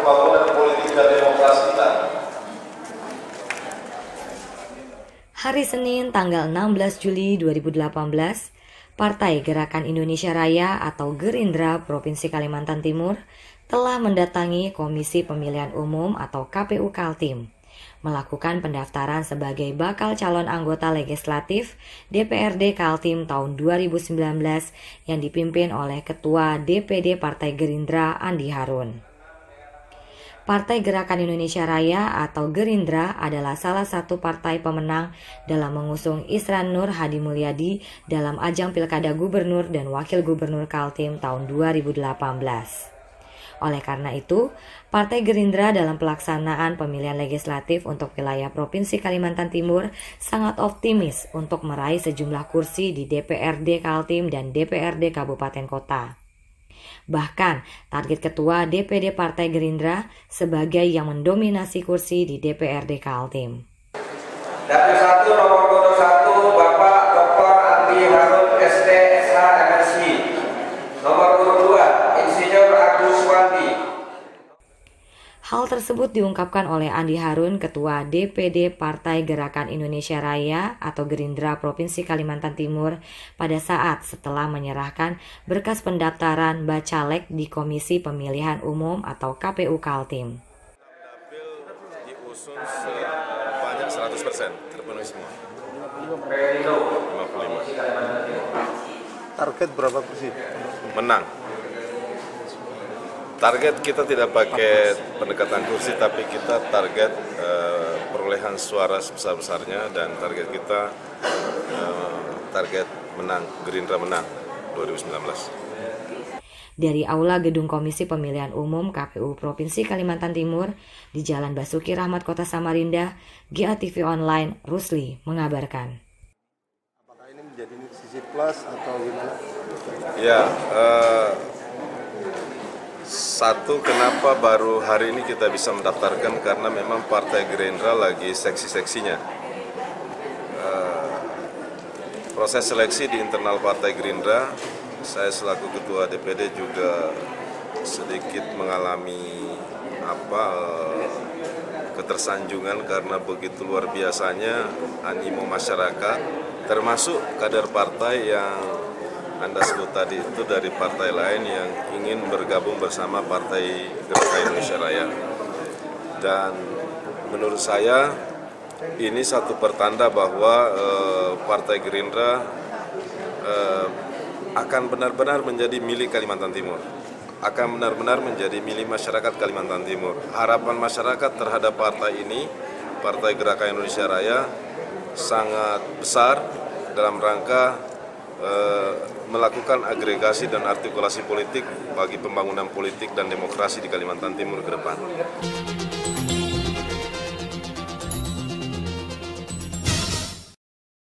pembangunan politik dan demokrasi kita. Hari Senin tanggal 16 Juli 2018, Partai Gerakan Indonesia Raya atau Gerindra Provinsi Kalimantan Timur telah mendatangi Komisi Pemilihan Umum atau KPU Kaltim, melakukan pendaftaran sebagai bakal calon anggota legislatif DPRD Kaltim tahun 2019 yang dipimpin oleh Ketua DPD Partai Gerindra Andi Harun. Partai Gerakan Indonesia Raya atau Gerindra adalah salah satu partai pemenang dalam mengusung Isran Nur Hadi Mulyadi dalam ajang Pilkada Gubernur dan Wakil Gubernur Kaltim tahun 2018. Oleh karena itu, Partai Gerindra dalam pelaksanaan pemilihan legislatif untuk wilayah Provinsi Kalimantan Timur sangat optimis untuk meraih sejumlah kursi di DPRD Kaltim dan DPRD Kabupaten Kota. Bahkan, target Ketua DPD Partai Gerindra sebagai yang mendominasi kursi di DPRD Kaltim. Dapil 1 nomor urut 1 Bapak Dr. Andi Harun SD SH MSI. Nomor urut 2 Insinyur Agus Wandi. Hal tersebut diungkapkan oleh Andi Harun, Ketua DPD Partai Gerakan Indonesia Raya atau Gerindra Provinsi Kalimantan Timur pada saat setelah menyerahkan berkas pendaftaran bacalek di Komisi Pemilihan Umum atau KPU Kaltim. Dapil diusung sebanyak 100%, terpenuhi semua. 55. Target berapa kursi? Menang. Target kita tidak pakai pendekatan kursi, tapi kita target perolehan suara sebesar-besarnya, dan target kita target menang, Gerindra menang 2019. Dari Aula Gedung Komisi Pemilihan Umum KPU Provinsi Kalimantan Timur di Jalan Basuki Rahmat Kota Samarinda, GATV Online, Rusli mengabarkan. Apakah ini menjadi sisi plus atau gimana? Ya, satu, kenapa baru hari ini kita bisa mendaftarkan, karena memang Partai Gerindra lagi seksi-seksinya. Proses seleksi di internal Partai Gerindra, saya selaku Ketua DPD juga sedikit mengalami ketersanjungan karena begitu luar biasanya animo masyarakat, termasuk kader partai yang Anda sebut tadi itu dari partai lain yang ingin bergabung bersama Partai Gerakan Indonesia Raya. Dan menurut saya ini satu pertanda bahwa Partai Gerindra akan benar-benar menjadi milik Kalimantan Timur, akan benar-benar menjadi milik masyarakat Kalimantan Timur. Harapan masyarakat terhadap partai ini, Partai Gerakan Indonesia Raya, sangat besar dalam rangka melakukan agregasi dan artikulasi politik bagi pembangunan politik dan demokrasi di Kalimantan Timur ke depan.